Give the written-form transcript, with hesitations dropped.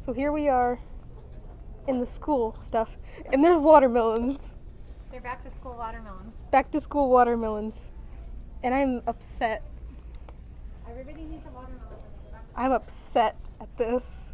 So here we are in the school stuff, and there's watermelons. They're back to school watermelons. Back to school watermelons. And I'm upset. Everybody needs a watermelon when they go back. I'm upset at this.